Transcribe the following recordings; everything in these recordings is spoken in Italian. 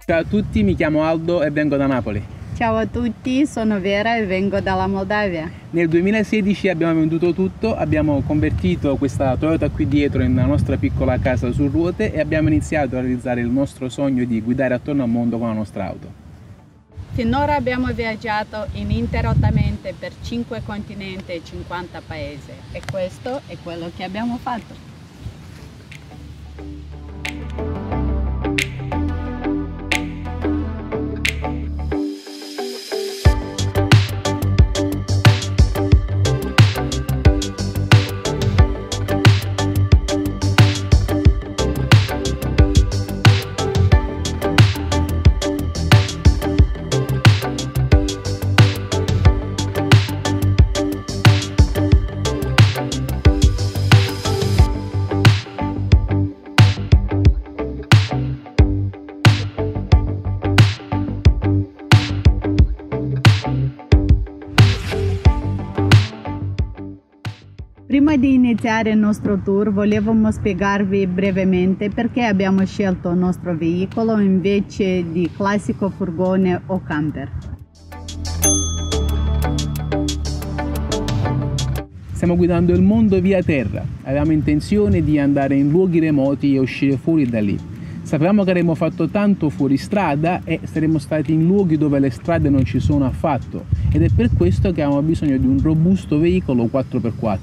Ciao a tutti, mi chiamo Aldo e vengo da Napoli. Ciao a tutti, sono Vera e vengo dalla Moldavia. Nel 2016 abbiamo venduto tutto, abbiamo convertito questa Toyota qui dietro nella nostra piccola casa su ruote e abbiamo iniziato a realizzare il nostro sogno di guidare attorno al mondo con la nostra auto. Finora abbiamo viaggiato ininterrottamente per 5 continenti e 50 paesi e questo è quello che abbiamo fatto. Prima di iniziare il nostro tour volevamo spiegarvi brevemente perché abbiamo scelto il nostro veicolo invece di classico furgone o camper. Stiamo guidando il mondo via terra, avevamo intenzione di andare in luoghi remoti e uscire fuori da lì. Sapevamo che avremmo fatto tanto fuori strada e saremmo stati in luoghi dove le strade non ci sono affatto ed è per questo che avevamo bisogno di un robusto veicolo 4x4.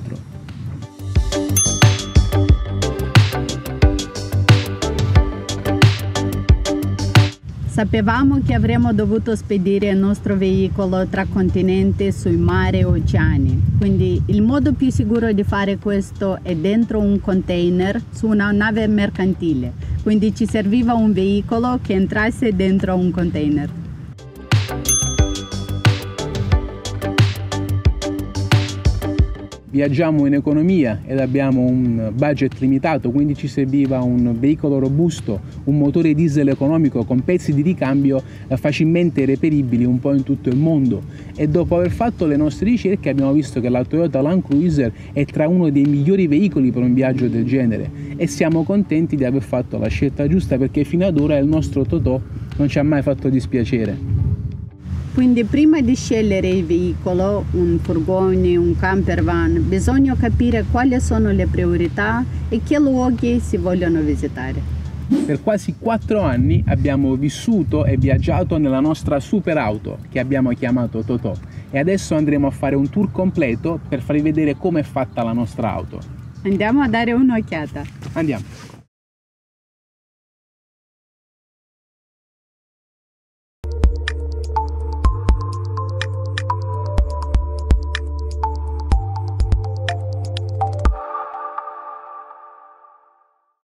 Sapevamo che avremmo dovuto spedire il nostro veicolo tra continenti, sui mari e oceani, quindi il modo più sicuro di fare questo è dentro un container su una nave mercantile, quindi ci serviva un veicolo che entrasse dentro un container. Viaggiamo in economia ed abbiamo un budget limitato, quindi ci serviva un veicolo robusto, un motore diesel economico con pezzi di ricambio facilmente reperibili un po' in tutto il mondo. E dopo aver fatto le nostre ricerche abbiamo visto che la Toyota Land Cruiser è tra uno dei migliori veicoli per un viaggio del genere e siamo contenti di aver fatto la scelta giusta perché fino ad ora il nostro Totò non ci ha mai fatto dispiacere. Quindi prima di scegliere il veicolo, un furgone, un camper van, bisogna capire quali sono le priorità e che luoghi si vogliono visitare. Per quasi 4 anni abbiamo vissuto e viaggiato nella nostra super auto che abbiamo chiamato Totò e adesso andremo a fare un tour completo per farvi vedere come è fatta la nostra auto. Andiamo a dare un'occhiata. Andiamo!